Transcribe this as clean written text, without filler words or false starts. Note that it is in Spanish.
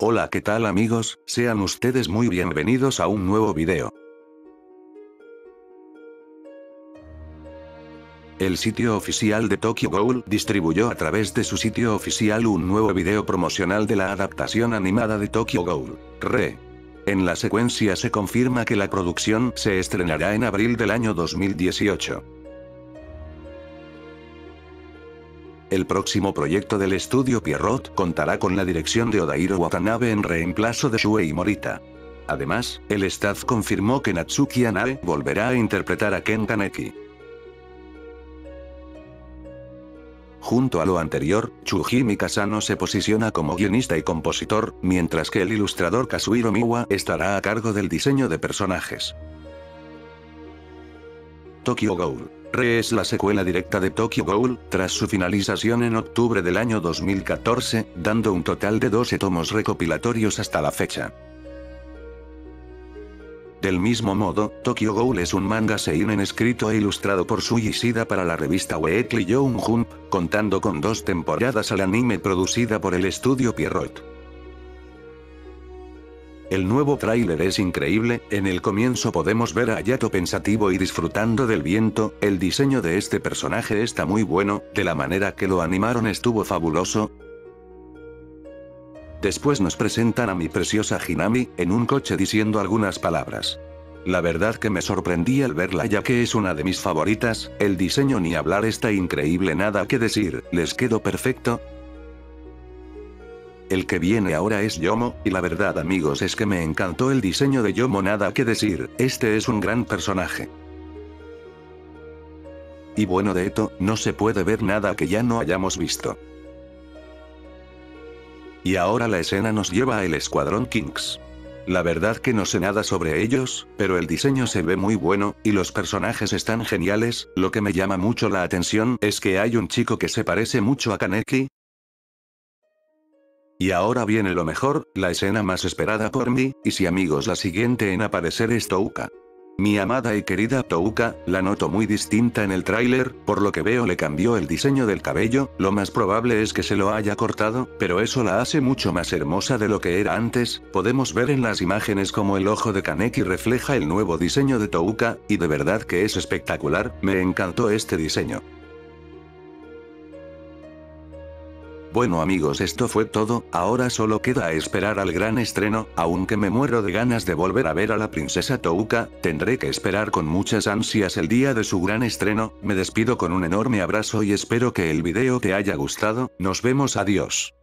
Hola, ¿qué tal amigos? Sean ustedes muy bienvenidos a un nuevo video. El sitio oficial de Tokyo Ghoul distribuyó a través de su sitio oficial un nuevo video promocional de la adaptación animada de Tokyo Ghoul. En la secuencia se confirma que la producción se estrenará en abril del año 2018. El próximo proyecto del estudio Pierrot contará con la dirección de Odairo Watanabe en reemplazo de Shuei Morita. Además, el staff confirmó que Natsuki Anae volverá a interpretar a Ken Kaneki. Junto a lo anterior, Chujimi Kasano se posiciona como guionista y compositor, mientras que el ilustrador Kazuhiro Miwa estará a cargo del diseño de personajes. Tokyo Ghoul es la secuela directa de Tokyo Ghoul, tras su finalización en octubre del año 2014, dando un total de 12 tomos recopilatorios hasta la fecha. Del mismo modo, Tokyo Ghoul es un manga seinen escrito e ilustrado por Shuji Ishida para la revista Weekly Young Jump, contando con 2 temporadas al anime producida por el estudio Pierrot. El nuevo tráiler es increíble, en el comienzo podemos ver a Hayato pensativo y disfrutando del viento, el diseño de este personaje está muy bueno, de la manera que lo animaron estuvo fabuloso. Después nos presentan a mi preciosa Hinami, en un coche diciendo algunas palabras. La verdad que me sorprendí al verla ya que es una de mis favoritas, el diseño ni hablar está increíble, nada que decir, les quedó perfecto. El que viene ahora es Yomo, y la verdad amigos es que me encantó el diseño de Yomo, nada que decir, este es un gran personaje. Y bueno, de Eto, no se puede ver nada que ya no hayamos visto. Y ahora la escena nos lleva a el Escuadrón Kings. La verdad que no sé nada sobre ellos, pero el diseño se ve muy bueno, y los personajes están geniales, lo que me llama mucho la atención es que hay un chico que se parece mucho a Kaneki. Y ahora viene lo mejor, la escena más esperada por mí, y si amigos la siguiente en aparecer es Touka. Mi amada y querida Touka, la noto muy distinta en el tráiler, por lo que veo le cambió el diseño del cabello, lo más probable es que se lo haya cortado, pero eso la hace mucho más hermosa de lo que era antes, podemos ver en las imágenes como el ojo de Kaneki refleja el nuevo diseño de Touka, y de verdad que es espectacular, me encantó este diseño. Bueno amigos, esto fue todo, ahora solo queda esperar al gran estreno, aunque me muero de ganas de volver a ver a la princesa Touka, tendré que esperar con muchas ansias el día de su gran estreno, me despido con un enorme abrazo y espero que el video te haya gustado, nos vemos, adiós.